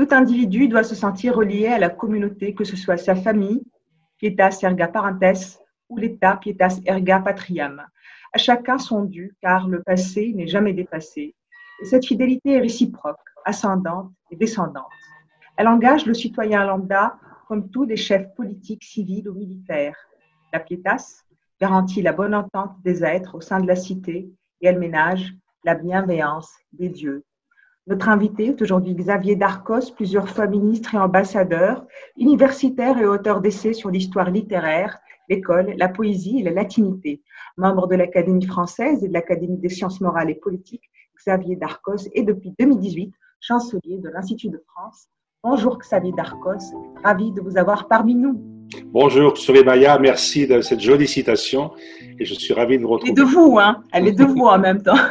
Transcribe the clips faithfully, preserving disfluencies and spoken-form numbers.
Tout individu doit se sentir relié à la communauté, que ce soit sa famille, pietas erga parentes, ou l'État, pietas erga patriam. À chacun son dû, car le passé n'est jamais dépassé. Et cette fidélité est réciproque, ascendante et descendante. Elle engage le citoyen lambda comme tous les chefs politiques, civils ou militaires. La pietas garantit la bonne entente des êtres au sein de la cité et elle ménage la bienveillance des dieux. Notre invité est aujourd'hui Xavier Darcos, plusieurs fois ministre et ambassadeur, universitaire et auteur d'essais sur l'histoire littéraire, l'école, la poésie et la latinité. Membre de l'Académie française et de l'Académie des sciences morales et politiques, Xavier Darcos est depuis deux mille dix-huit chancelier de l'Institut de France. Bonjour Xavier Darcos, ravi de vous avoir parmi nous. Bonjour Soraya, merci de cette jolie citation et je suis ravi de vous retrouver. Elle est de vous, hein. Elle est de vous en même temps.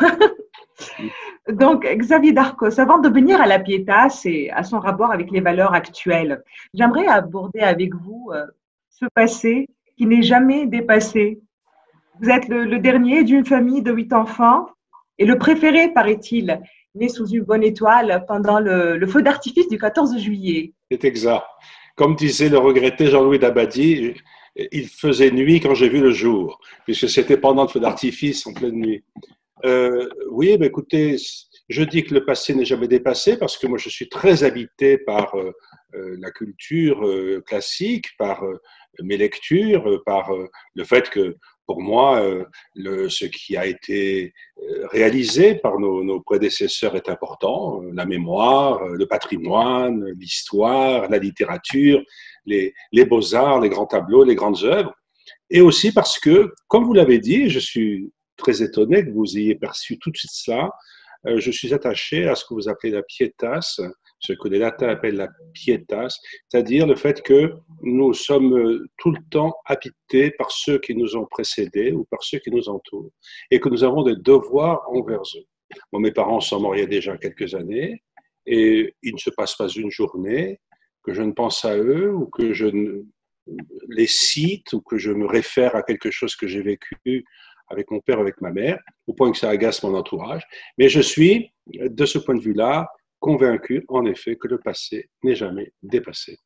Donc, Xavier Darcos, avant de venir à la Pietas et à son rapport avec les valeurs actuelles, j'aimerais aborder avec vous euh, ce passé qui n'est jamais dépassé. Vous êtes le, le dernier d'une famille de huit enfants et le préféré, paraît-il, né sous une bonne étoile pendant le, le feu d'artifice du quatorze juillet. C'est exact. Comme disait le regretté Jean-Louis Dabadi, il faisait nuit quand j'ai vu le jour, puisque c'était pendant le feu d'artifice en pleine nuit. Euh, oui, ben écoutez, je dis que le passé n'est jamais dépassé parce que moi je suis très habité par euh, la culture euh, classique, par euh, mes lectures, euh, par euh, le fait que pour moi, euh, le, ce qui a été réalisé par nos, nos prédécesseurs est important, la mémoire, le patrimoine, l'histoire, la littérature, les, les beaux-arts, les grands tableaux, les grandes œuvres, et aussi parce que, comme vous l'avez dit, je suis très étonné que vous ayez perçu tout de suite ça. Euh, je suis attaché à ce que vous appelez la pietas, ce que les latins appellent la pietas, c'est-à-dire le fait que nous sommes tout le temps habités par ceux qui nous ont précédés ou par ceux qui nous entourent et que nous avons des devoirs envers eux. Bon, mes parents sont morts il y a déjà quelques années et il ne se passe pas une journée que je ne pense à eux ou que je ne les cite ou que je me réfère à quelque chose que j'ai vécu avec mon père, avec ma mère, au point que ça agace mon entourage. Mais je suis, de ce point de vue-là, convaincu, en effet, que le passé n'est jamais dépassé.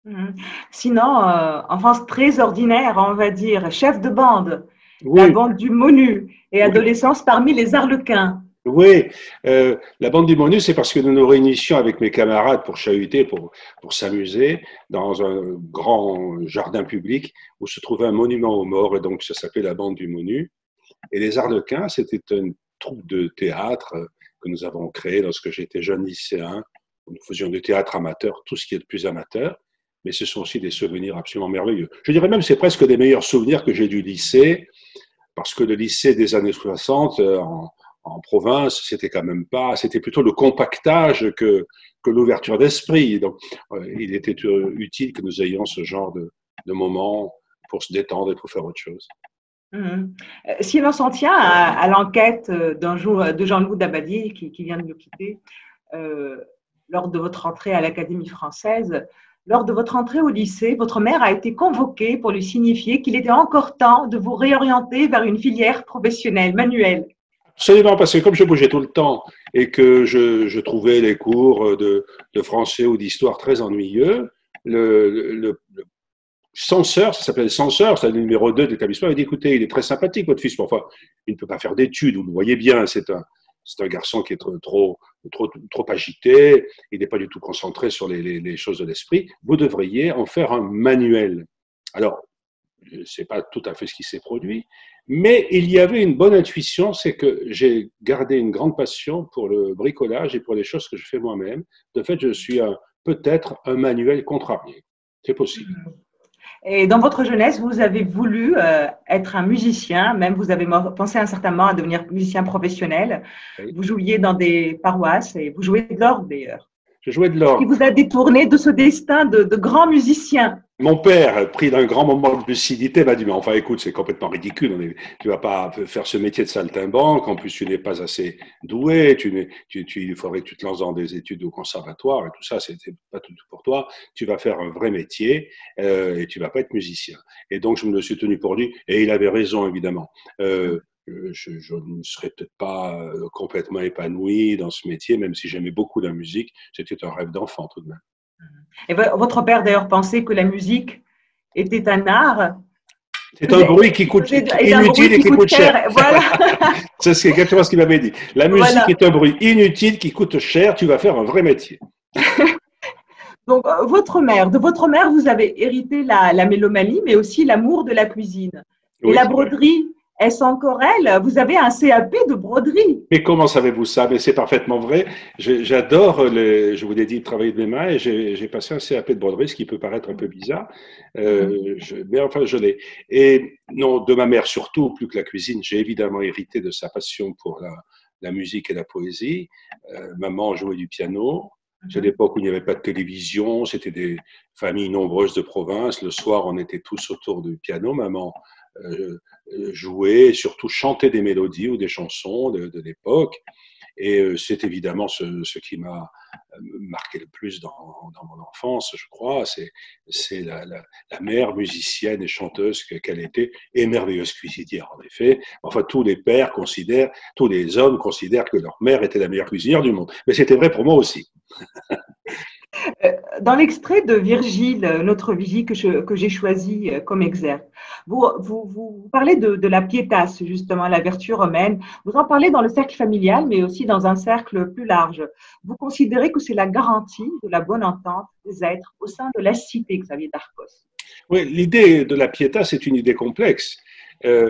Sinon, euh, enfance très ordinaire, on va dire, chef de bande, oui. La bande du Monu et adolescence oui. parmi les Arlequins. Oui, euh, la bande du Monu, c'est parce que nous nous réunissions avec mes camarades pour chahuter, pour, pour s'amuser dans un grand jardin public où se trouvait un monument aux morts, et donc ça s'appelait la bande du Monu. Et les Arlequins, c'était une troupe de théâtre que nous avons créée lorsque j'étais jeune lycéen. Nous faisions du théâtre amateur, tout ce qui est de plus amateur, mais ce sont aussi des souvenirs absolument merveilleux. Je dirais même que c'est presque des meilleurs souvenirs que j'ai du lycée, parce que le lycée des années soixante, en, en province, c'était quand même pas, c'était plutôt le compactage que, que l'ouverture d'esprit. Donc, il était utile que nous ayons ce genre de, de moments pour se détendre et pour faire autre chose. Mmh. Si l'on s'en tient à, à l'enquête d'un jour de Jean-Louis Dabadi qui, qui vient de nous quitter, euh, lors de votre entrée à l'Académie française, lors de votre entrée au lycée, votre mère a été convoquée pour lui signifier qu'il était encore temps de vous réorienter vers une filière professionnelle, manuelle. Absolument, parce que comme je bougeais tout le temps et que je, je trouvais les cours de, de français ou d'histoire très ennuyeux, le, le, le censeur, ça s'appelait le censeur, c'est le numéro deux de l'établissement, il a dit, écoutez, il est très sympathique, votre fils, mais enfin, il ne peut pas faire d'études, vous le voyez bien, c'est un, c'est un garçon qui est trop, trop, trop, trop agité, il n'est pas du tout concentré sur les, les, les choses de l'esprit, vous devriez en faire un manuel. Alors, ce n'est pas tout à fait ce qui s'est produit, mais il y avait une bonne intuition, c'est que j'ai gardé une grande passion pour le bricolage et pour les choses que je fais moi-même. De fait, je suis peut-être un manuel contrarié. C'est possible. Et dans votre jeunesse, vous avez voulu euh, être un musicien, même vous avez pensé un certain moment à devenir musicien professionnel. Oui. Vous jouiez dans des paroisses et vous jouez de l'orgue d'ailleurs. Je jouais de l'orgue. Qui vous a détourné de ce destin de, de grand musicien. Mon père, pris d'un grand moment de lucidité, m'a dit, mais enfin écoute, c'est complètement ridicule, tu ne vas pas faire ce métier de saltimbanque, en plus tu n'es pas assez doué, tu tu, tu, il faudrait que tu te lances dans des études au conservatoire, et tout ça, c'est pas tout pour toi, tu vas faire un vrai métier euh, et tu ne vas pas être musicien. Et donc je me suis tenu pour lui, et il avait raison évidemment. Euh, je, je ne serais peut-être pas complètement épanoui dans ce métier, même si j'aimais beaucoup la musique. C'était un rêve d'enfant tout de même. Et votre père d'ailleurs pensait que la musique était un art. C'est un bruit qui coûte qui, et inutile et qui coûte cher. cher. Voilà. C'est exactement ce qu'il m'avait dit. La musique voilà. est un bruit inutile qui coûte cher. Tu vas faire un vrai métier. Donc, votre mère, de votre mère, vous avez hérité la, la mélomanie, mais aussi l'amour de la cuisine. Et oui, la broderie, est-ce encore elle? Vous avez un C A P de broderie. Mais comment savez-vous ça? Mais c'est parfaitement vrai. J'adore, les, je vous l'ai dit, travailler de mes mains et j'ai passé un C A P de broderie, ce qui peut paraître un peu bizarre. Euh, je, mais enfin, je l'ai. Et non, de ma mère surtout, plus que la cuisine, j'ai évidemment hérité de sa passion pour la, la musique et la poésie. Euh, maman jouait du piano. C'est l'époque où il n'y avait pas de télévision, c'était des familles nombreuses de province. Le soir, on était tous autour du piano. Maman euh, jouait, et surtout chantait des mélodies ou des chansons de, de l'époque. Et euh, c'est évidemment ce, ce qui m'a marqué le plus dans, dans mon enfance, je crois. C'est la, la, la mère musicienne et chanteuse qu'elle était, et merveilleuse cuisinière, en effet. Enfin, tous les pères considèrent, tous les hommes considèrent que leur mère était la meilleure cuisinière du monde. Mais c'était vrai pour moi aussi. Dans l'extrait de Virgile, Notre vie, que j'ai que choisi comme exergue, vous, vous, vous parlez de, de la pietas, justement, la vertu romaine. Vous en parlez dans le cercle familial, mais aussi dans un cercle plus large. Vous considérez que c'est la garantie de la bonne entente des êtres au sein de la cité, Xavier Darcos. Oui, l'idée de la pietas, c'est une idée complexe. Euh,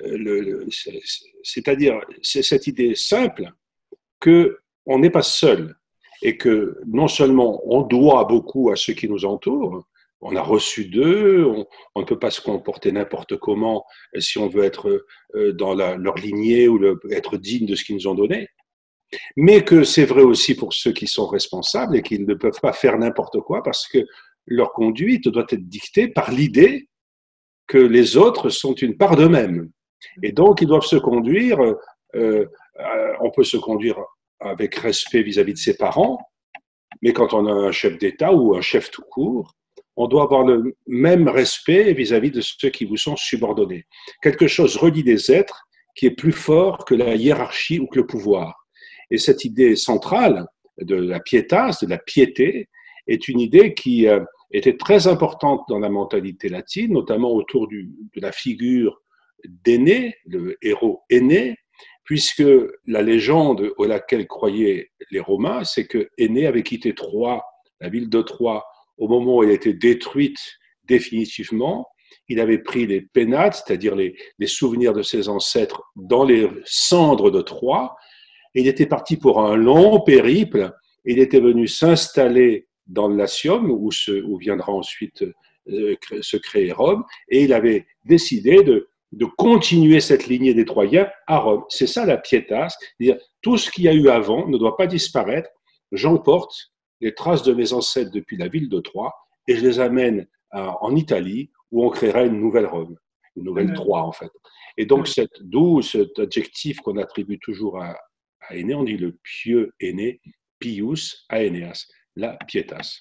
C'est-à-dire, c'est cette idée simple qu'on n'est pas seul. Et que non seulement on doit beaucoup à ceux qui nous entourent, on a reçu d'eux, on, on ne peut pas se comporter n'importe comment si on veut être dans la, leur lignée ou le, être digne de ce qu'ils nous ont donné, mais que c'est vrai aussi pour ceux qui sont responsables et qui ne peuvent pas faire n'importe quoi parce que leur conduite doit être dictée par l'idée que les autres sont une part d'eux-mêmes. Et donc, ils doivent se conduire, euh, on peut se conduire avec respect vis-à-vis de ses parents, mais quand on a un chef d'État ou un chef tout court, on doit avoir le même respect vis-à-vis de ceux qui vous sont subordonnés. Quelque chose relie des êtres qui est plus fort que la hiérarchie ou que le pouvoir. Et cette idée centrale de la pietas, de la piété, est une idée qui était très importante dans la mentalité latine, notamment autour du, de la figure d'Énée, le héros Énée, puisque la légende à laquelle croyaient les Romains, c'est que Énée avait quitté Troie, la ville de Troie, au moment où elle était détruite définitivement. Il avait pris les pénates, c'est-à-dire les, les souvenirs de ses ancêtres, dans les cendres de Troie. Et il était parti pour un long périple. Il était venu s'installer dans le Latium, où, se, où viendra ensuite euh, se créer Rome, et il avait décidé de de continuer cette lignée des Troyens à Rome. C'est ça la pietas, c'est-à-dire tout ce qu'il y a eu avant ne doit pas disparaître. J'emporte les traces de mes ancêtres depuis la ville de Troie et je les amène en Italie où on créera une nouvelle Rome, une nouvelle mmh. Troie en fait. Et donc mmh. cette, d'où cet adjectif qu'on attribue toujours à, à Énée, on dit le pieux Énée, pius Aeneas, la pietas.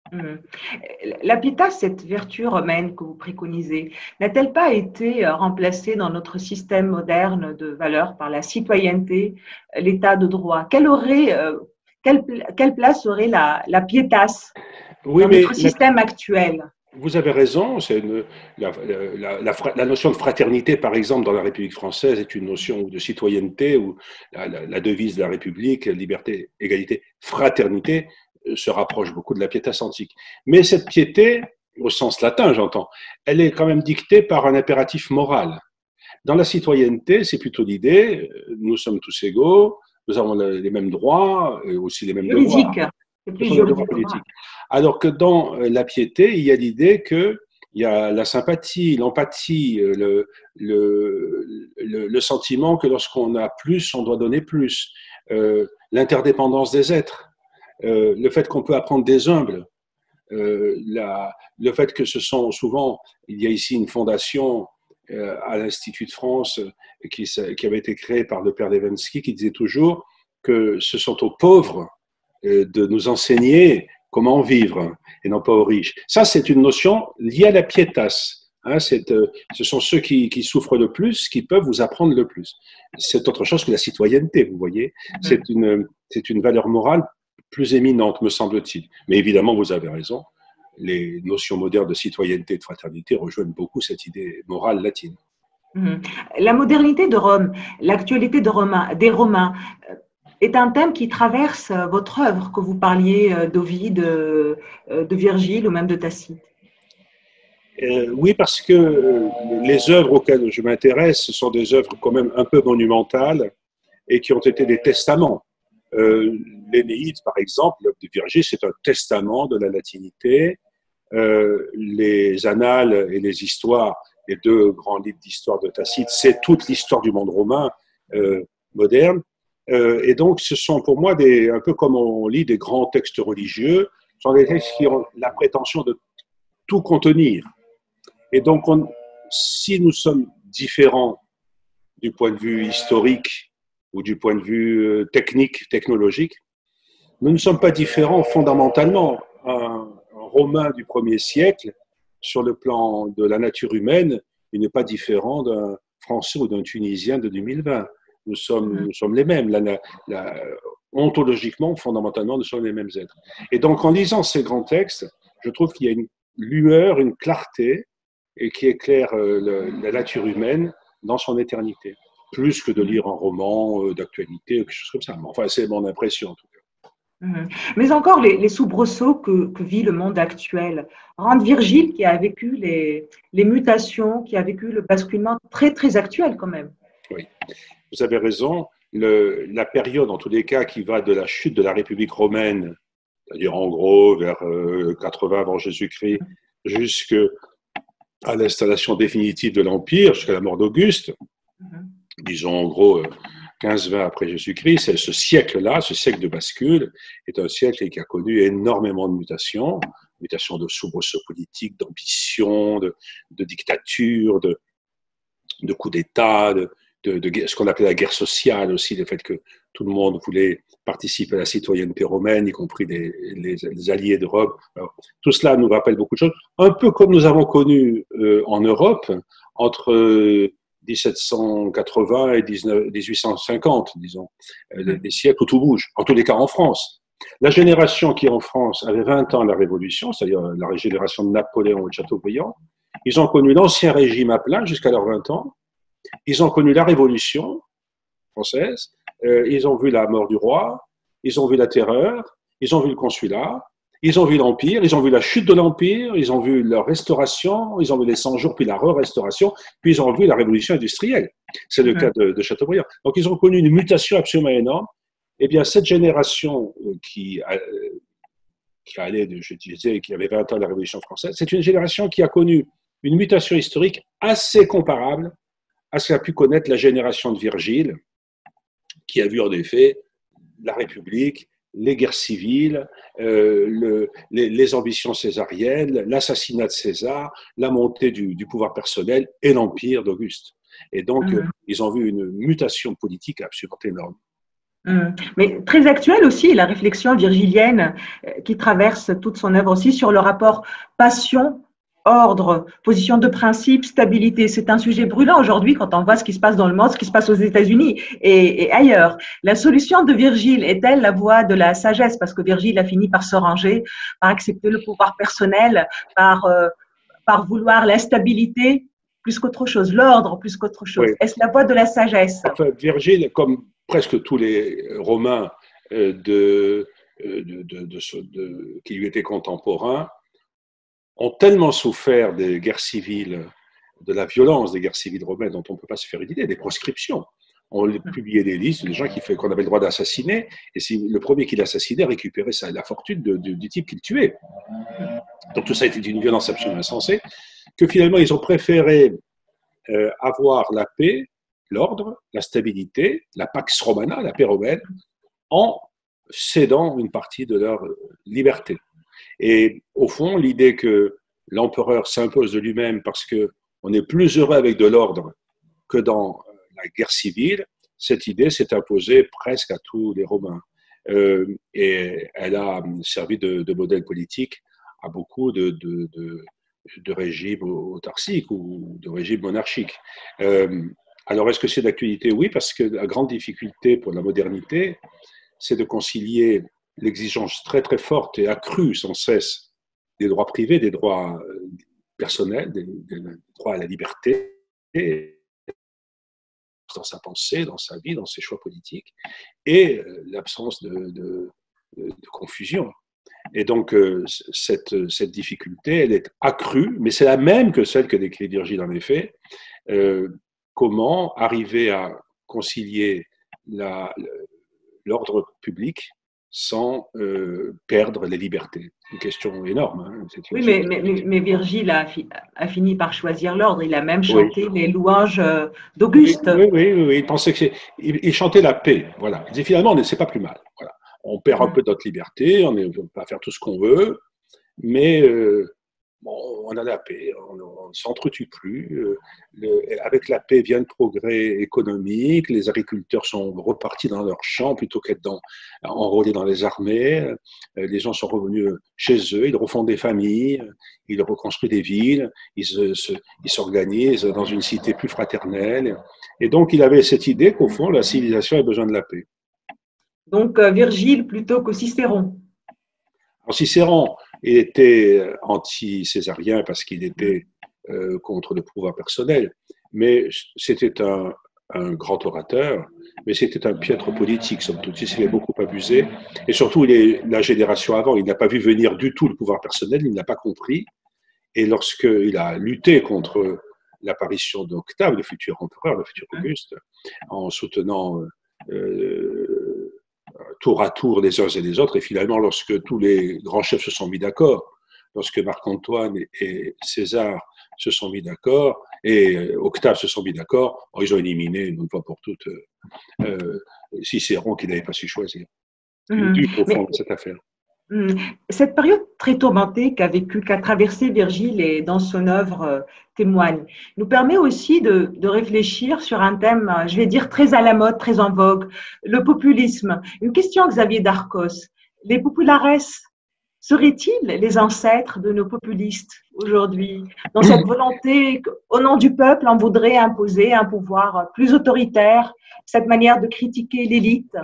La pietas, cette vertu romaine que vous préconisez, n'a-t-elle pas été remplacée dans notre système moderne de valeurs par la citoyenneté, l'état de droit? Quelle, aurait, quelle, quelle place aurait la, la pietas oui, dans notre système la, actuel? Vous avez raison, c'est une, la, la, la, la notion de fraternité, par exemple, dans la République française est une notion de citoyenneté, où la, la, la devise de la République, liberté, égalité, fraternité, se rapproche beaucoup de la pietas antique. Mais cette piété, au sens latin j'entends, elle est quand même dictée par un impératif moral. Dans la citoyenneté, c'est plutôt l'idée, nous sommes tous égaux, nous avons les mêmes droits, et aussi les mêmes juridique. devoirs. C'est plus juridique. Alors que dans la piété, il y a l'idée que il y a la sympathie, l'empathie, le, le, le, le sentiment que lorsqu'on a plus, on doit donner plus, euh, l'interdépendance des êtres. Euh, le fait qu'on peut apprendre des humbles, euh, la, le fait que ce sont souvent, il y a ici une fondation euh, à l'Institut de France euh, qui, qui avait été créée par le père Levensky qui disait toujours que ce sont aux pauvres euh, de nous enseigner comment vivre et non pas aux riches. Ça, c'est une notion liée à la pietas Hein, c'est, euh, ce sont ceux qui, qui souffrent le plus qui peuvent vous apprendre le plus. C'est autre chose que la citoyenneté, vous voyez. C'est une, c'est une valeur morale plus éminente, me semble-t-il. Mais évidemment, vous avez raison. Les notions modernes de citoyenneté et de fraternité rejoignent beaucoup cette idée morale latine. La modernité de Rome, l'actualité de Romain, des Romains, est un thème qui traverse votre œuvre, que vous parliez d'Ovide, de, de Virgile ou même de Tacite. Euh, oui, parce que les œuvres auxquelles je m'intéresse, ce sont des œuvres quand même un peu monumentales et qui ont été des testaments. Euh, L'Énéide, par exemple, l'œuvre de Virgile, c'est un testament de la latinité. Euh, les annales et les histoires, les deux grands livres d'histoire de Tacite, c'est toute l'histoire du monde romain euh, moderne. Euh, et donc, ce sont pour moi des, un peu comme on lit des grands textes religieux, ce sont des textes qui ont la prétention de tout contenir. Et donc, on, si nous sommes différents du point de vue historique ou du point de vue technique, technologique, nous ne sommes pas différents fondamentalement. Un, un Romain du premier siècle, sur le plan de la nature humaine, il n'est pas différent d'un Français ou d'un Tunisien de deux mille vingt. Nous sommes, nous sommes les mêmes. La, la, la, ontologiquement, fondamentalement, nous sommes les mêmes êtres. Et donc, en lisant ces grands textes, je trouve qu'il y a une lueur, une clarté, et qui éclaire le, la nature humaine dans son éternité, plus que de lire un roman d'actualité ou quelque chose comme ça. Enfin, c'est mon impression en tout cas. Mais encore, les, les soubresauts que, que vit le monde actuel rendent Virgile, qui a vécu les, les mutations, qui a vécu le basculement très, très actuel quand même. Oui, vous avez raison. Le, la période, en tous les cas, qui va de la chute de la République romaine, c'est-à-dire en gros vers euh, quatre-vingts avant Jésus-Christ, jusqu'à à l'installation définitive de l'Empire, jusqu'à la mort d'Auguste, mm-hmm. disons en gros quinze vingt après Jésus-Christ, ce siècle-là, ce siècle de bascule, est un siècle qui a connu énormément de mutations, mutations de soubresauts politiques, d'ambition, de, de dictature, de, de coups d'État, de, de, de ce qu'on appelait la guerre sociale aussi, le fait que tout le monde voulait participer à la citoyenneté romaine, y compris les, les, les alliés de Rome. Alors, tout cela nous rappelle beaucoup de choses, un peu comme nous avons connu euh, en Europe entre euh, dix-sept cent quatre-vingts et dix-huit cent cinquante, disons, euh, les, les siècles où tout bouge, en tous les cas en France. La génération qui en France avait vingt ans à la Révolution, c'est-à-dire la génération de Napoléon et de Chateaubriand, ils ont connu l'ancien régime à plein jusqu'à leurs vingt ans, ils ont connu la Révolution française, euh, ils ont vu la mort du roi, ils ont vu la terreur, ils ont vu le consulat, ils ont vu l'Empire, ils ont vu la chute de l'Empire, ils ont vu leur restauration, ils ont vu les cent jours, puis la re-restauration, puis ils ont vu la révolution industrielle. C'est le mmh. cas de, de Chateaubriand. Donc ils ont connu une mutation absolument énorme. Eh bien, cette génération qui, euh, qui allait, de, je disais, qui avait vingt ans de la Révolution française, c'est une génération qui a connu une mutation historique assez comparable à ce qu'a pu connaître la génération de Virgile, qui a vu en effet la République, les guerres civiles, euh, le, les, les ambitions césariennes, l'assassinat de César, la montée du, du pouvoir personnel et l'empire d'Auguste. Et donc, mmh. euh, ils ont vu une mutation politique absolument énorme. Mmh. Mais très actuelle aussi, la réflexion virgilienne euh, qui traverse toute son œuvre aussi sur le rapport passion ordre, position de principe, stabilité. C'est un sujet brûlant aujourd'hui quand on voit ce qui se passe dans le monde, ce qui se passe aux États-Unis et, et ailleurs. La solution de Virgile est-elle la voie de la sagesse? Parce que Virgile a fini par se ranger, par accepter le pouvoir personnel, par, euh, par vouloir la stabilité plus qu'autre chose, l'ordre plus qu'autre chose. Oui. Est-ce la voie de la sagesse? Enfin, Virgile, comme presque tous les Romains euh, de, de, de, de, de, de, qui lui étaient contemporains, ont tellement souffert des guerres civiles, de la violence des guerres civiles romaines dont on ne peut pas se faire une idée, des proscriptions. On publiait des listes de gens qui fait, qu'on avait le droit d'assassiner, et si le premier qui l'assassinait récupérait la fortune de, de, du type qu'il tuait. Donc tout ça était une violence absolument insensée, que finalement ils ont préféré euh, avoir la paix, l'ordre, la stabilité, la pax romana, la paix romaine, en cédant une partie de leur liberté. Et au fond, l'idée que l'empereur s'impose de lui-même parce qu'on est plus heureux avec de l'ordre que dans la guerre civile, cette idée s'est imposée presque à tous les Romains. Euh, et elle a servi de, de modèle politique à beaucoup de, de, de, de régime autarcique ou de régime monarchique. Euh, alors, est-ce que c'est d'actualité? Oui, parce que la grande difficulté pour la modernité, c'est de concilier l'exigence très très forte et accrue sans cesse des droits privés, des droits personnels, des, des droits à la liberté, dans sa pensée, dans sa vie, dans ses choix politiques, et l'absence de, de, de confusion. Et donc, euh, cette, cette difficulté, elle est accrue, mais c'est la même que celle que décrit Virgile en effet. Euh, comment arriver à concilier l'ordre public sans euh, perdre les libertés? Une question énorme. Hein, une oui, mais, mais, mais, Virgile a, fi, a, fini par choisir l'ordre. Il a même chanté oui. les louanges d'Auguste. Oui, oui, oui, oui, il pensait que il, il chantait la paix. Voilà. Il disait finalement, c'est pas plus mal. Voilà. On perd un peu notre liberté, on ne peut pas faire tout ce qu'on veut, mais euh, bon, on a la paix, on ne s'entretue plus. Euh, le, avec la paix vient le progrès économique, les agriculteurs sont repartis dans leurs champs plutôt qu'être dans, enrôlés dans les armées, euh, les gens sont revenus chez eux, ils refont des familles, ils reconstruisent des villes, ils, se, se, ils s'organisent dans une cité plus fraternelle. Et donc, il avait cette idée qu'au fond, la civilisation a besoin de la paix. Donc, euh, Virgile plutôt que Cicéron. Alors, Cicéron, il était anti-césarien parce qu'il était euh, contre le pouvoir personnel, mais c'était un, un grand orateur, mais c'était un piètre politique, somme toute. Il s'est beaucoup abusé, et surtout, il est la génération avant, il n'a pas vu venir du tout le pouvoir personnel, il n'a pas compris, et lorsqu'il a lutté contre l'apparition d'Octave, le futur empereur, le futur Auguste, en soutenant euh, tour à tour les uns et les autres, et finalement, lorsque tous les grands chefs se sont mis d'accord, lorsque Marc-Antoine et César se sont mis d'accord, et Octave se sont mis d'accord, ils ont éliminé, une fois pour toutes, euh, Cicéron qui n'avait pas su choisir. Mmh. Du profond de cette affaire. Cette période très tourmentée qu'a vécue, qu'a traversée Virgile et dans son œuvre euh, témoigne, nous permet aussi de, de réfléchir sur un thème, je vais dire, très à la mode, très en vogue, le populisme. Une question, Xavier Darcos. Les populares seraient-ils les ancêtres de nos populistes aujourd'hui? Dans cette volonté qu'au nom du peuple, on voudrait imposer un pouvoir plus autoritaire, cette manière de critiquer l'élite?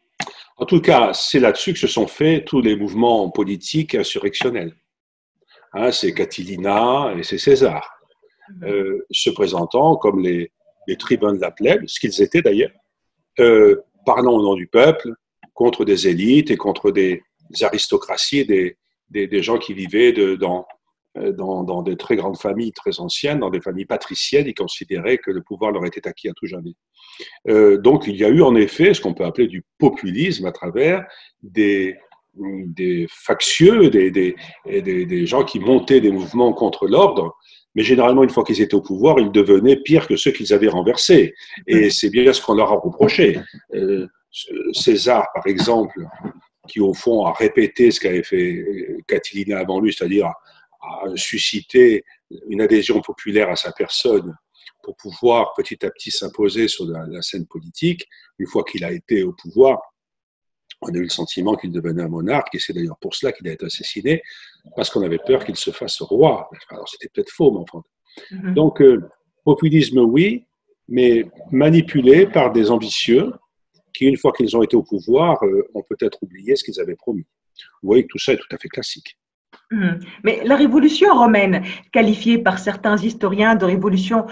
En tout cas, c'est là-dessus que se sont faits tous les mouvements politiques insurrectionnels. Hein, c'est Catilina et c'est César, euh, se présentant comme les, les tribuns de la plèbe, ce qu'ils étaient d'ailleurs, euh, parlant au nom du peuple, contre des élites et contre des, des aristocraties, des, des, des gens qui vivaient de, dans, dans, dans des très grandes familles très anciennes, dans des familles patriciennes, ils considéraient que le pouvoir leur était acquis à tout jamais. Euh, donc il y a eu en effet ce qu'on peut appeler du populisme à travers des, des factieux, des, des, des, des gens qui montaient des mouvements contre l'ordre, mais généralement une fois qu'ils étaient au pouvoir, ils devenaient pires que ceux qu'ils avaient renversés. Et c'est bien ce qu'on leur a reproché. Euh, César, par exemple, qui au fond a répété ce qu'avait fait Catilina avant lui, c'est-à-dire a, a suscité une adhésion populaire à sa personne, pour pouvoir petit à petit s'imposer sur la, la scène politique. Une fois qu'il a été au pouvoir, on a eu le sentiment qu'il devenait un monarque, et c'est d'ailleurs pour cela qu'il a été assassiné, parce qu'on avait peur qu'il se fasse roi. Alors c'était peut-être faux, mais enfin. Mm-hmm. Donc, euh, populisme, oui, mais manipulé par des ambitieux qui, une fois qu'ils ont été au pouvoir, euh, ont peut-être oublié ce qu'ils avaient promis. Vous voyez que tout ça est tout à fait classique. Mais la révolution romaine, qualifiée par certains historiens de révolution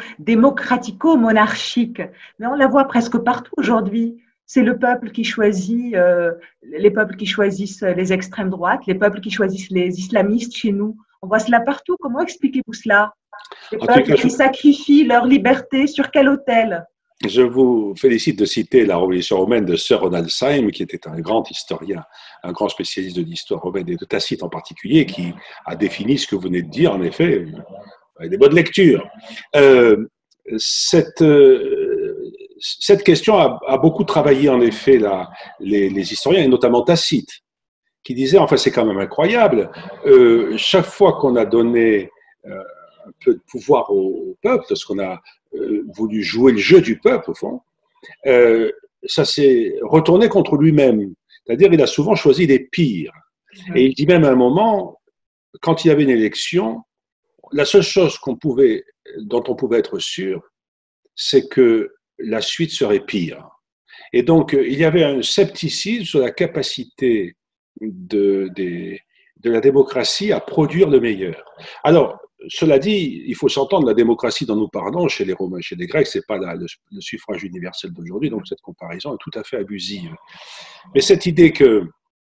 démocratico-monarchique, mais on la voit presque partout aujourd'hui. C'est le peuple qui choisit, euh, les peuples qui choisissent les extrêmes droites, les peuples qui choisissent les islamistes chez nous. On voit cela partout. Comment expliquez-vous cela? Les peuples qui sacrifient leur liberté sur quel autel? Je vous félicite de citer la Révolution romaine de Sir Ronaldheim, qui était un grand historien, un grand spécialiste de l'histoire romaine et de Tacite en particulier, qui a défini ce que vous venez de dire, en effet, avec des bonnes lectures. Euh, cette, euh, cette question a, a beaucoup travaillé, en effet, la, les, les historiens, et notamment Tacite, qui disait, enfin, c'est quand même incroyable, euh, chaque fois qu'on a donné euh, un peu de pouvoir au, au peuple, parce qu'on a Euh, voulu jouer le jeu du peuple, au fond, euh, ça s'est retourné contre lui-même. C'est-à-dire, il a souvent choisi les pires. Mmh. Et il dit même à un moment, quand il y avait une élection, la seule chose qu'on pouvait, dont on pouvait être sûr, c'est que la suite serait pire. Et donc, il y avait un scepticisme sur la capacité de, de, de la démocratie à produire le meilleur. Alors, cela dit, il faut s'entendre, la démocratie dont nous parlons chez les Romains et chez les Grecs, ce n'est pas la, le, le suffrage universel d'aujourd'hui, donc cette comparaison est tout à fait abusive. Mais cette idée que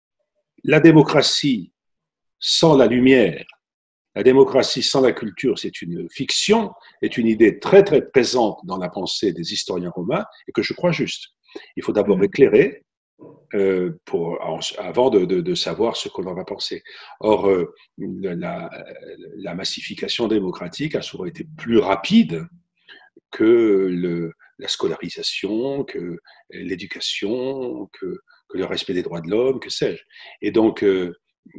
la démocratie sans la lumière, la démocratie sans la culture, c'est une fiction, est une idée très très présente dans la pensée des historiens romains et que je crois juste. Il faut d'abord éclairer euh, pour, avant de, de, de savoir ce qu'on en va penser. Or, euh, la, la massification démocratique a souvent été plus rapide que le, la scolarisation, que l'éducation, que, que le respect des droits de l'homme, que sais-je. Et donc, euh,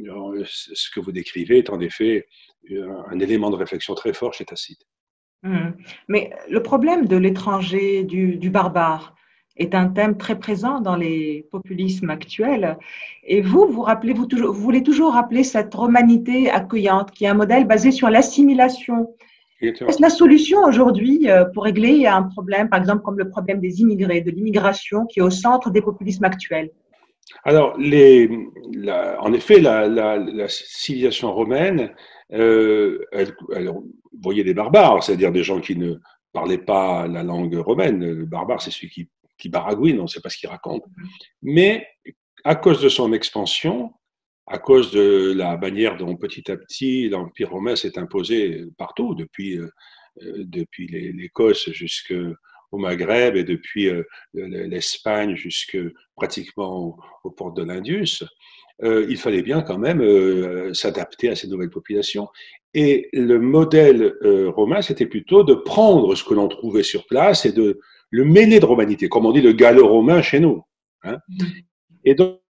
ce que vous décrivez est en effet un élément de réflexion très fort chez Tacite. Mmh. Mais le problème de l'étranger, du, du barbare, est un thème très présent dans les populismes actuels. Et vous, vous, rappelez, vous, toujours, vous voulez toujours rappeler cette romanité accueillante, qui est un modèle basé sur l'assimilation. Est-ce la solution aujourd'hui pour régler un problème, par exemple, comme le problème des immigrés, de l'immigration, qui est au centre des populismes actuels? Alors, les, la, en effet, la, la, la civilisation romaine, euh, elle, elle voyait des barbares, c'est-à-dire des gens qui ne parlaient pas la langue romaine. Le barbare, c'est celui qui, qui baragouine, on ne sait pas ce qu'il raconte. Mais à cause de son expansion, à cause de la manière dont petit à petit l'Empire romain s'est imposé partout, depuis, euh, depuis l'Écosse jusqu'au Maghreb et depuis euh, l'Espagne jusque pratiquement aux portes de l'Indus, euh, il fallait bien quand même euh, s'adapter à ces nouvelles populations. Et le modèle euh, romain, c'était plutôt de prendre ce que l'on trouvait sur place et de le mêler de romanité, comme on dit le gallo-romain chez nous. Hein. Et donc,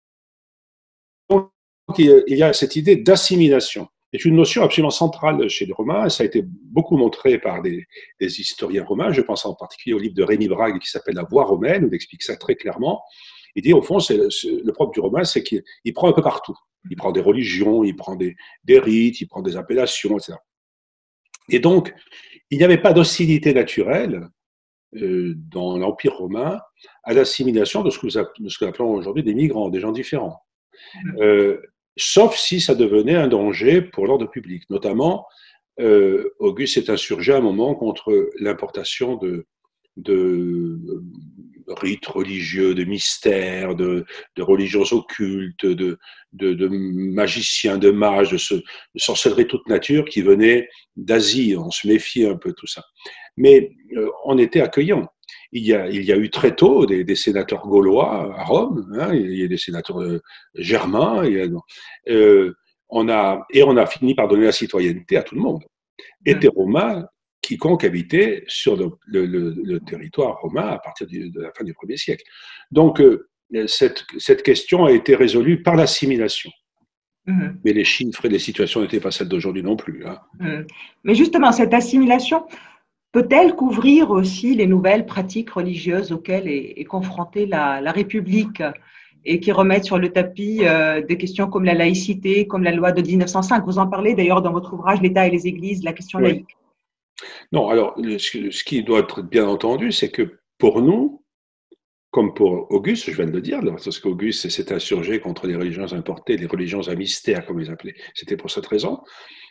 il y a cette idée d'assimilation. C'est une notion absolument centrale chez les Romains. Ça a été beaucoup montré par des, des historiens romains. Je pense en particulier au livre de Rémi Brague qui s'appelle La Voie romaine, où il explique ça très clairement. Il dit, au fond, c'est, le propre du romain, c'est qu'il prend un peu partout. Il prend des religions, il prend des, des rites, il prend des appellations, et cetera. Et donc, il n'y avait pas d'hostilité naturelle euh, dans l'Empire romain à l'assimilation de ce que nous appelons aujourd'hui des migrants, des gens différents. Euh, sauf si ça devenait un danger pour l'ordre public. Notamment, euh, Auguste s'est insurgé à un moment contre l'importation de, de rites religieux, de mystères, de, de religions occultes, de, de, de magiciens, de mages, de, ce, de sorcellerie toute nature qui venaient d'Asie. On se méfiait un peu de tout ça. Mais euh, on était accueillants. Il y, a, il y a eu très tôt des, des sénateurs gaulois à Rome, hein, il y a des sénateurs euh, germains, il y a, euh, on a, et on a fini par donner la citoyenneté à tout le monde. Était romain, quiconque habitait sur le, le, le, le territoire romain à partir du, de la fin du premier siècle. Donc, euh, cette, cette question a été résolue par l'assimilation. Mmh. Mais les chiffres et les situations n'étaient pas celles d'aujourd'hui non plus. Hein. Mmh. Mais justement, cette assimilation peut-elle couvrir aussi les nouvelles pratiques religieuses auxquelles est, est confrontée la, la République et qui remettent sur le tapis euh, des questions comme la laïcité, comme la loi de mille neuf cent cinq? Vous en parlez d'ailleurs dans votre ouvrage « L'État et les Églises, la question oui. laïque ». Non, alors, ce, ce qui doit être bien entendu, c'est que pour nous, comme pour Auguste, je viens de le dire, parce qu'Auguste s'est insurgé contre les religions importées, les religions à mystère, comme ils les appelaient. C'était pour cette raison.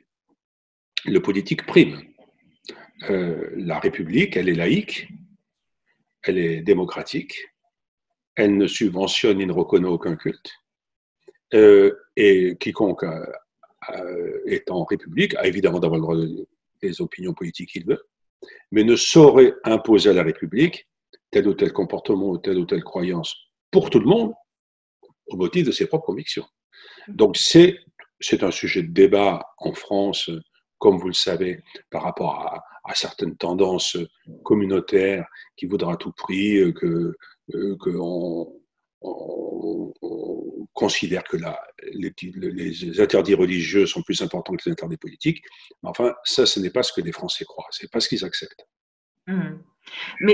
Le politique prime. Euh, la République, elle est laïque, elle est démocratique, elle ne subventionne ni ne reconnaît aucun culte, euh, et quiconque euh, euh, est en République a évidemment d'avoir le droit de, des opinions politiques qu'il veut, mais ne saurait imposer à la République tel ou tel comportement ou telle ou telle croyance pour tout le monde au motif de ses propres convictions. Donc c'est, c'est un sujet de débat en France, comme vous le savez, par rapport à, à certaines tendances communautaires qui voudraient à tout prix que, que on, on, on considère que la, les, les interdits religieux sont plus importants que les interdits politiques. Mais enfin, ça, ce n'est pas ce que les Français croient, ce n'est pas ce qu'ils acceptent. Mmh. Mais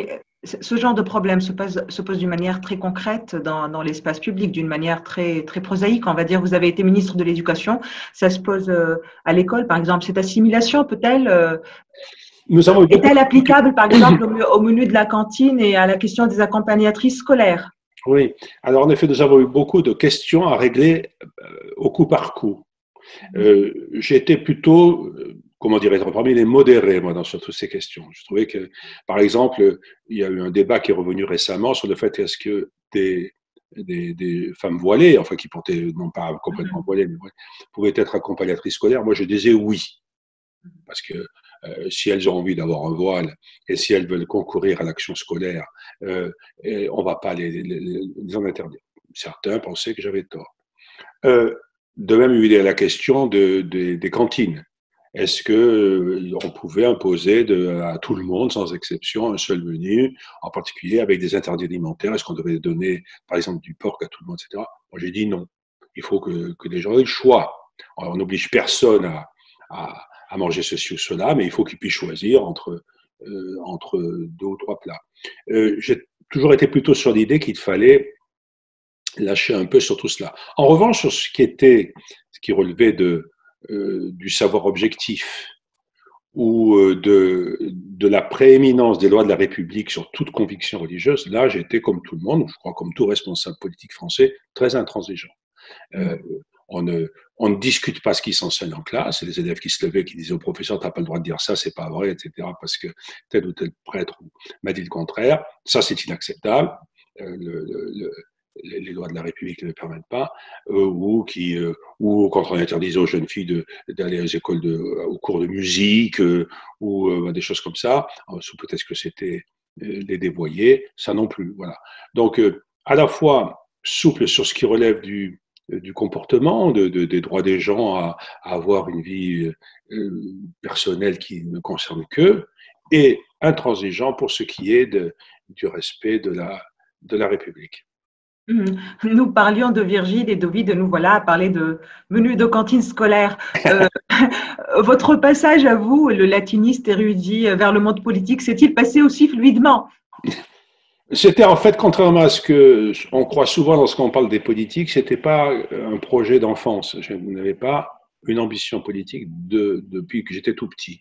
ce genre de problème se pose, se pose d'une manière très concrète dans, dans l'espace public, d'une manière très, très prosaïque. On va dire, vous avez été ministre de l'Éducation, ça se pose euh, à l'école, par exemple. Cette assimilation peut-elle, euh, Nous avons eu beaucoup est-elle de... applicable, par exemple, au, au menu de la cantine et à la question des accompagnatrices scolaires? Oui, alors en effet, nous avons eu beaucoup de questions à régler euh, au coup par coup. Euh, J'étais plutôt, euh, comment dirais-je, parmi les modérés, moi, dans sur toutes ces questions. Je trouvais que, par exemple, il y a eu un débat qui est revenu récemment sur le fait est-ce que des, des, des femmes voilées, enfin qui portaient, non pas complètement voilées, mais ouais, pouvaient être accompagnatrices scolaires. Moi, je disais oui, parce que euh, si elles ont envie d'avoir un voile et si elles veulent concourir à l'action scolaire, euh, et on ne va pas les, les, les, les en interdire. Certains pensaient que j'avais tort. Euh, de même, il y a la question de, de, des cantines. Est-ce que euh, on pouvait imposer de, à tout le monde, sans exception, un seul menu, en particulier avec des interdits alimentaires? Est-ce qu'on devait donner, par exemple, du porc à tout le monde, et cetera. Moi, j'ai dit non. Il faut que, que les gens aient le choix. On n'oblige personne à, à, à manger ceci ou cela, mais il faut qu'ils puissent choisir entre, euh, entre deux ou trois plats. Euh, j'ai toujours été plutôt sur l'idée qu'il fallait lâcher un peu sur tout cela. En revanche, sur ce qui était, ce qui relevait de, euh, du savoir objectif ou euh, de, de la prééminence des lois de la République sur toute conviction religieuse, là, j'étais comme tout le monde, je crois comme tout responsable politique français, très intransigeant. Euh, on, ne, on ne discute pas ce qui s'enseigne en classe. C'est les élèves qui se levaient, qui disaient au professeur, t'as pas le droit de dire ça, c'est pas vrai, et cetera. Parce que tel ou tel prêtre m'a dit le contraire. Ça, c'est inacceptable. Euh, le, le, les lois de la République ne le permettent pas, euh, ou qui, euh, ou quand on interdisait aux jeunes filles d'aller aux écoles, de, aux cours de musique, euh, ou euh, des choses comme ça, sous peut-être que c'était euh, les dévoyer, ça non plus. Voilà. Donc, euh, à la fois souple sur ce qui relève du, du comportement, de, de, des droits des gens à, à avoir une vie euh, personnelle qui ne concerne qu'eux, et intransigeant pour ce qui est de, du respect de la, de la République. Nous parlions de Virgile et d'Ovide, nous voilà à parler de menu de cantine scolaire. Euh, votre passage à vous, le latiniste érudit, vers le monde politique, s'est-il passé aussi fluidement? C'était en fait, contrairement à ce que on croit souvent lorsqu'on parle des politiques, c'était pas un projet d'enfance. Je n'avais pas une ambition politique de, depuis que j'étais tout petit.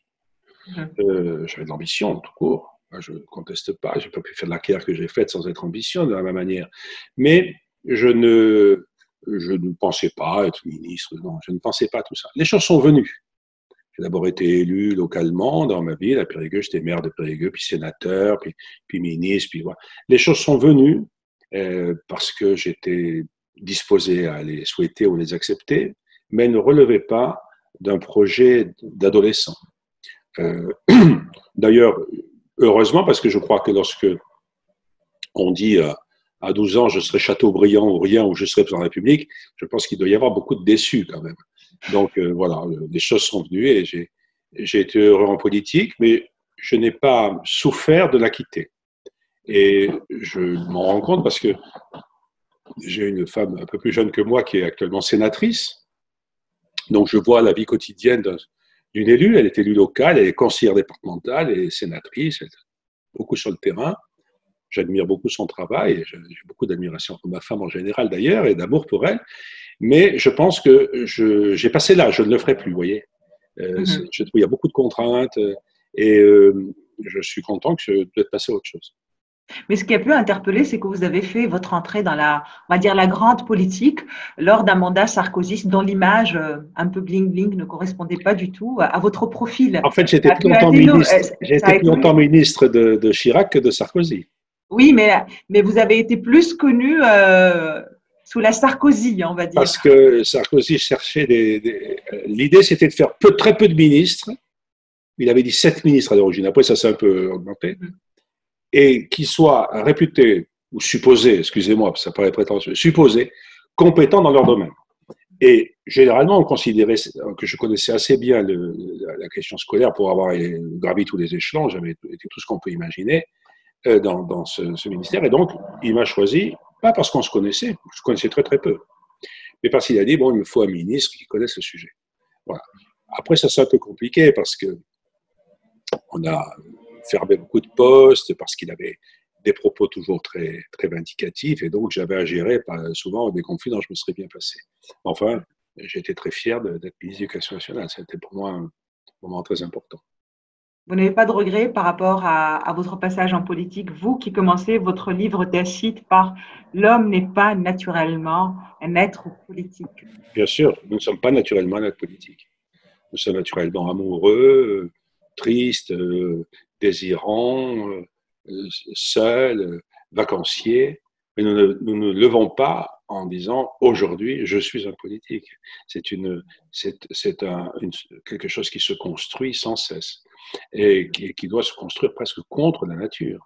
Euh, j'avais de l'ambition, tout court. Je ne conteste pas. Je n'ai pas pu faire de la carrière que j'ai faite sans être ambition de la même manière. Mais je ne, je ne pensais pas être ministre. Non, je ne pensais pas à tout ça. Les choses sont venues. J'ai d'abord été élu localement dans ma ville, à Périgueux. J'étais maire de Périgueux, puis sénateur, puis, puis ministre. Puis voilà. Les choses sont venues euh, parce que j'étais disposé à les souhaiter ou les accepter, mais ne relevaient pas d'un projet d'adolescent. Euh, D'ailleurs, heureusement, parce que je crois que lorsque on dit euh, à douze ans, je serai Chateaubriand ou rien, ou je serai président de la République, je pense qu'il doit y avoir beaucoup de déçus quand même. Donc euh, voilà, les choses sont venues et j'ai, j'ai été heureux en politique, mais je n'ai pas souffert de la quitter. Et je m'en rends compte parce que j'ai une femme un peu plus jeune que moi qui est actuellement sénatrice. Donc je vois la vie quotidienne d'une élue. Elle est élue locale, elle est conseillère départementale, elle est sénatrice, elle est beaucoup sur le terrain. J'admire beaucoup son travail, et j'ai beaucoup d'admiration pour ma femme en général d'ailleurs, et d'amour pour elle. Mais je pense que je, j'ai passé là, je ne le ferai plus, vous voyez. Euh, mm-hmm. Je trouve qu'il y a beaucoup de contraintes, et euh, je suis content que je puisse passer à autre chose. Mais ce qui a pu interpeller, c'est que vous avez fait votre entrée dans la, on va dire, la grande politique lors d'un mandat sarkozyste dont l'image un peu bling-bling ne correspondait pas du tout à votre profil. En fait, j'étais plus longtemps ministre, j'ai été plus longtemps ministre de, de Chirac que de Sarkozy. Oui, mais, mais vous avez été plus connu euh, sous la Sarkozy, on va dire. Parce que Sarkozy cherchait des... des... L'idée, c'était de faire peu, très peu de ministres. Il avait dit sept ministres à l'origine. Après, ça s'est un peu augmenté. Mm-hmm. Et qui soient réputés, ou supposés, excusez-moi, ça paraît prétentieux, supposés, compétents dans leur domaine. Et généralement, on considérait que je connaissais assez bien le, la question scolaire pour avoir gravi tous les échelons, j'avais été tout ce qu'on peut imaginer dans, dans ce, ce ministère. Et donc, il m'a choisi, pas parce qu'on se connaissait, je connaissais très très peu, mais parce qu'il a dit, bon, il me faut un ministre qui connaisse le sujet. Voilà. Après, ça c'est un peu compliqué parce que on a fermé beaucoup de postes, parce qu'il avait des propos toujours très, très vindicatifs, et donc j'avais à gérer souvent des conflits dont je me serais bien passé. Enfin, j'étais très fier d'être ministre de l'Éducation nationale. C'était pour moi un moment très important. Vous n'avez pas de regrets par rapport à, à votre passage en politique, vous qui commencez votre livre Tacite par l'homme n'est pas naturellement un être politique. Bien sûr, nous ne sommes pas naturellement un être politique. Nous sommes naturellement amoureux, tristes, euh, désirants, euh, seuls, euh, vacanciers, mais nous ne, nous ne levons pas en disant aujourd'hui je suis un politique. C'est une, c'est, c'est un, une, quelque chose qui se construit sans cesse et qui, qui doit se construire presque contre la nature.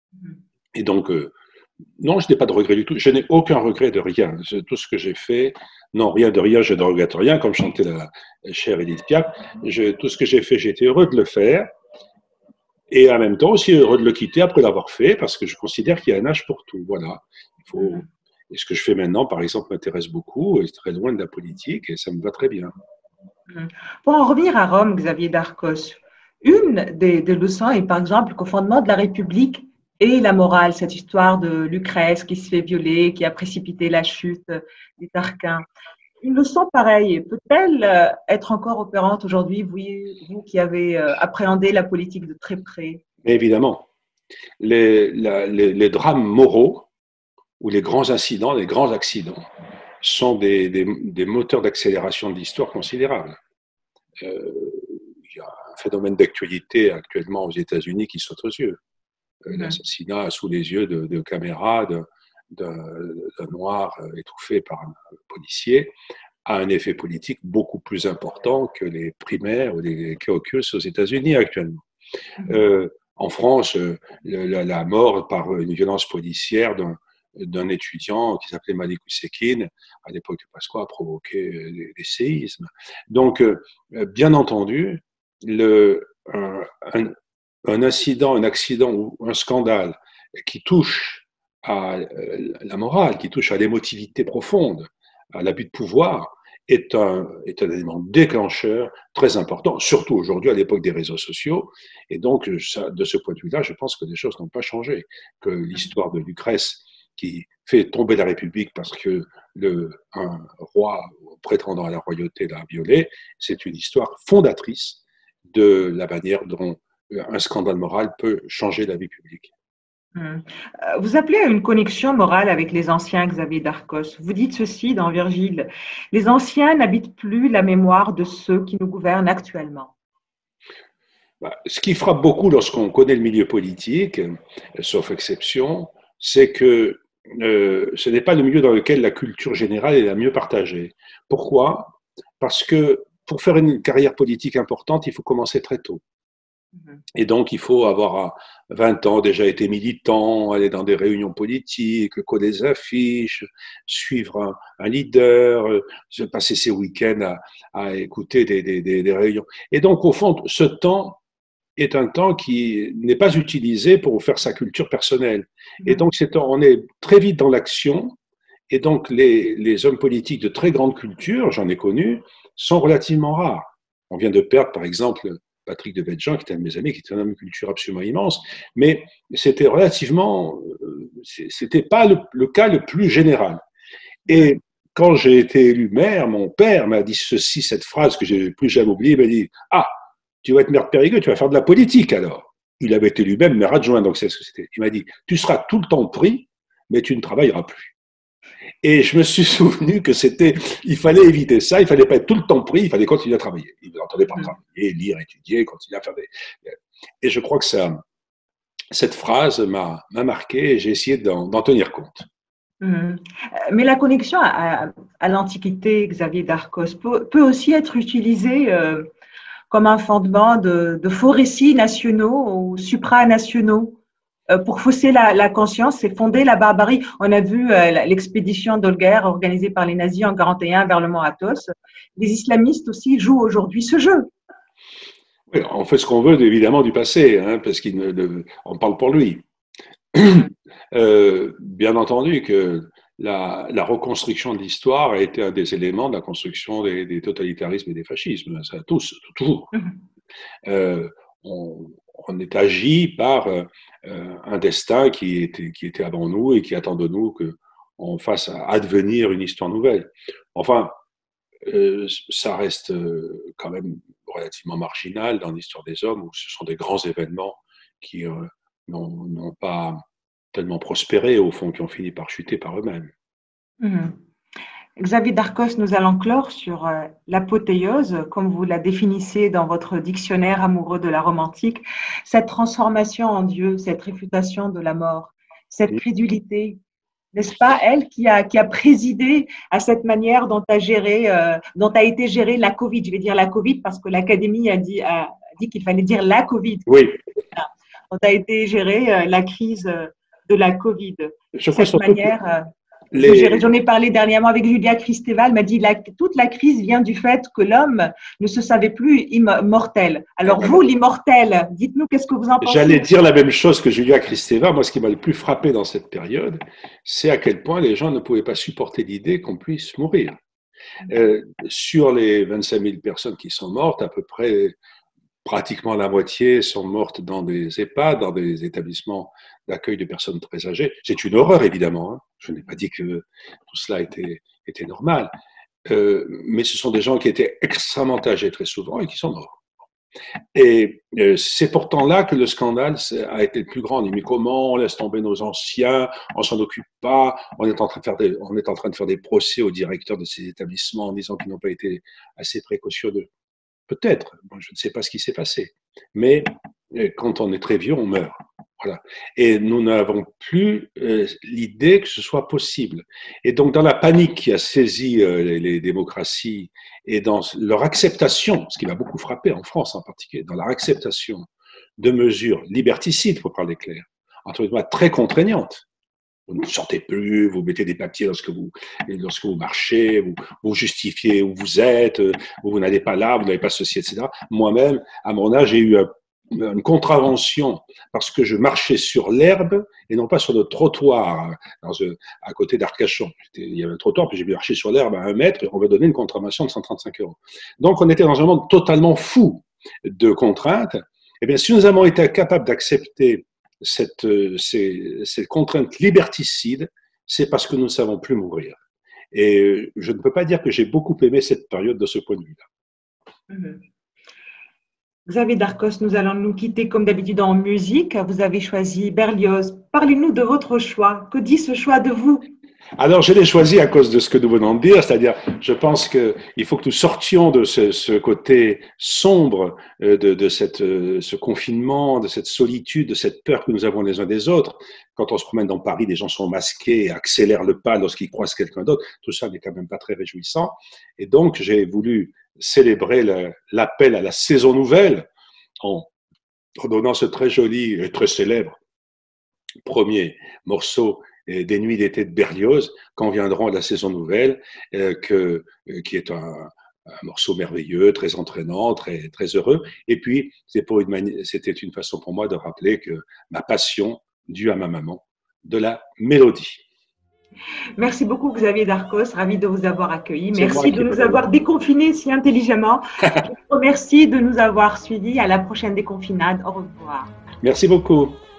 Et donc, euh, non, je n'ai pas de regret du tout. Je n'ai aucun regret de rien. Tout ce que j'ai fait, non, rien de rien, je ne regrette rien, comme chantait la chère Édith Piaf. Je, tout ce que j'ai fait, j'ai été heureux de le faire. Et en même temps, aussi heureux de le quitter après l'avoir fait, parce que je considère qu'il y a un âge pour tout. Voilà. Il faut... Et ce que je fais maintenant, par exemple, m'intéresse beaucoup, est très loin de la politique, et ça me va très bien. Pour en revenir à Rome, Xavier Darcos, une des, des leçons est par exemple qu'au fondement de la République et la morale, cette histoire de Lucrèce qui se fait violer, qui a précipité la chute des Tarquins. Une leçon pareille peut-elle être encore opérante aujourd'hui, vous, vous qui avez appréhendé la politique de très près? Mais évidemment, les, la, les, les drames moraux ou les grands incidents, les grands accidents sont des, des, des moteurs d'accélération de l'histoire considérables. Euh, il y a un phénomène d'actualité actuellement aux États-Unis qui saute aux yeux. L'assassinat sous les yeux de, de caméras d'un noir étouffé par un policier a un effet politique beaucoup plus important que les primaires ou les caucus aux États-Unis actuellement. Euh, en France, la, la mort par une violence policière d'un d'un étudiant qui s'appelait Malik Oussekine, à l'époque de Pasqua, a provoqué des, des séismes. Donc, euh, bien entendu, le, un, un, un incident, un accident ou un scandale qui touche à la morale, qui touche à l'émotivité profonde, à l'abus de pouvoir, est un, est un élément déclencheur très important, surtout aujourd'hui à l'époque des réseaux sociaux. Et donc, ça, de ce point de vue-là, je pense que les choses n'ont pas changé, que l'histoire de Lucrèce, qui fait tomber la République parce que le, un roi prétendant à la royauté l'a violé, c'est une histoire fondatrice de la manière dont un scandale moral peut changer la vie publique. Vous appelez à une connexion morale avec les anciens, Xavier Darcos. Vous dites ceci dans Virgile: les anciens n'habitent plus la mémoire de ceux qui nous gouvernent actuellement. Ce qui frappe beaucoup lorsqu'on connaît le milieu politique, sauf exception, c'est que euh, ce n'est pas le milieu dans lequel la culture générale est la mieux partagée. Pourquoi? Parce que pour faire une carrière politique importante, il faut commencer très tôt. Et donc, il faut avoir vingt ans déjà été militant, aller dans des réunions politiques, coller des affiches, suivre un, un leader, se passer ses week-ends à, à écouter des, des, des, des réunions. Et donc, au fond, ce temps est un temps qui n'est pas utilisé pour faire sa culture personnelle. Et donc, c'est, on est très vite dans l'action. Et donc, les, les hommes politiques de très grande culture, j'en ai connu, sont relativement rares. On vient de perdre, par exemple, Patrick Devedjian, qui était un de mes amis, qui était un homme de culture absolument immense, mais c'était relativement, c'était pas le, le cas le plus général. Et quand j'ai été élu maire, mon père m'a dit ceci, cette phrase que j'ai plus jamais oubliée, il m'a dit « Ah, tu vas être maire de Périgueux, tu vas faire de la politique alors ». Il avait été lui-même maire adjoint, donc c'est ce que c'était. Il m'a dit « Tu seras tout le temps pris, mais tu ne travailleras plus ». Et je me suis souvenu que c'était, il fallait éviter ça, il fallait pas être tout le temps pris, il fallait continuer à travailler. Il n'entendait pas travailler, lire, étudier, continuer à faire des... Et je crois que ça, cette phrase m'a, m'a marqué et j'ai essayé d'en, d'en tenir compte. Mmh. Mais la connexion à, à, à l'Antiquité, Xavier Darcos, peut, peut aussi être utilisée euh, comme un fondement de, de faux récits nationaux ou supranationaux pour fausser la, la conscience et fonder la barbarie. On a vu euh, l'expédition d'Olguer organisée par les nazis en quarante et un vers le mont Athos. Les islamistes aussi jouent aujourd'hui ce jeu. Oui, on fait ce qu'on veut évidemment du passé, hein, parce qu'on parle pour lui. euh, bien entendu que la, la reconstruction de l'histoire a été un des éléments de la construction des, des totalitarismes et des fascismes. Ça, tous, toujours. Euh, on, on est agi par euh, un destin qui était, qui était avant nous et qui attend de nous qu'on fasse advenir une histoire nouvelle. Enfin, euh, ça reste quand même relativement marginal dans l'histoire des hommes, où ce sont des grands événements qui euh, n'ont pas tellement prospéré, au fond, qui ont fini par chuter par eux-mêmes. Mmh. Xavier Darcos, nous allons clore sur euh, l'apothéose, comme vous la définissez dans votre dictionnaire amoureux de la Rome antique, cette transformation en Dieu, cette réfutation de la mort, cette crédulité, n'est-ce pas elle qui a, qui a présidé à cette manière dont a, géré, euh, dont a été gérée la Covid. Je vais dire la Covid parce que l'Académie a dit, a, a dit qu'il fallait dire la Covid. Oui. Dont a été gérée euh, la crise de la Covid. Je cette manière… Euh, Les... J'en ai parlé dernièrement avec Julia Kristeva, elle m'a dit la, toute la crise vient du fait que l'homme ne se savait plus immortel. Alors vous, l'immortel, dites-nous qu'est-ce que vous en pensez? J'allais dire la même chose que Julia Kristeva. Moi, ce qui m'a le plus frappé dans cette période, c'est à quel point les gens ne pouvaient pas supporter l'idée qu'on puisse mourir. Euh, sur les vingt-cinq mille personnes qui sont mortes, à peu près pratiquement la moitié sont mortes dans des EHPAD, dans des établissements d'accueil de personnes très âgées. C'est une horreur, évidemment. Hein. Je n'ai pas dit que tout cela était, était normal. Euh, mais ce sont des gens qui étaient extrêmement âgés très souvent et qui sont morts. Et euh, c'est pourtant là que le scandale a été le plus grand. On dit, mais comment on laisse tomber nos anciens, on s'en occupe pas, on est en train de faire des, on est en train de faire des procès aux directeurs de ces établissements en disant qu'ils n'ont pas été assez précautionneux. Peut-être, je ne sais pas ce qui s'est passé, mais quand on est très vieux, on meurt. Voilà. Et nous n'avons plus euh, l'idée que ce soit possible. Et donc, dans la panique qui a saisi euh, les, les démocraties et dans leur acceptation, ce qui m'a beaucoup frappé en France en particulier, dans leur acceptation de mesures liberticides, pour parler clair, entre guillemets, très contraignantes. Vous ne sortez plus, vous mettez des papiers lorsque vous, lorsque vous marchez, vous, vous justifiez où vous êtes, vous, vous n'allez pas là, vous n'avez pas ceci, et cetera. Moi-même, à mon âge, j'ai eu un, une contravention parce que je marchais sur l'herbe et non pas sur le trottoir dans, à côté d'Arcachon. Il y avait un trottoir, puis j'ai marché sur l'herbe à un mètre et on m'a donné une contravention de cent trente-cinq euros. Donc, on était dans un monde totalement fou de contraintes. Eh bien, si nous avons été capables d'accepter Cette, ces, ces contraintes liberticides, c'est parce que nous ne savons plus mourir. Et je ne peux pas dire que j'ai beaucoup aimé cette période de ce point de vue-là. Mmh. Xavier Darcos, nous allons nous quitter comme d'habitude en musique. Vous avez choisi Berlioz. Parlez-nous de votre choix. Que dit ce choix de vous? Alors, je l'ai choisi à cause de ce que nous venons de dire, c'est-à-dire, je pense qu'il faut que nous sortions de ce, ce côté sombre de, de cette, ce confinement, de cette solitude, de cette peur que nous avons les uns des autres. Quand on se promène dans Paris, les gens sont masqués et accélèrent le pas lorsqu'ils croisent quelqu'un d'autre. Tout ça n'est quand même pas très réjouissant. Et donc, j'ai voulu célébrer l'appel à la saison nouvelle en redonnant ce très joli et très célèbre premier morceau des Nuits d'été de Berlioz, quand viendront la saison nouvelle, euh, que, euh, qui est un, un morceau merveilleux, très entraînant, très, très heureux. Et puis, c'est pour une c'était une façon pour moi de rappeler que ma passion, due à ma maman, de la mélodie. Merci beaucoup Xavier Darcos, ravi de vous avoir accueilli. Merci de nous avoir déconfinés si intelligemment. Je vous remercie de nous avoir suivis. À la prochaine déconfinade. Au revoir. Merci beaucoup.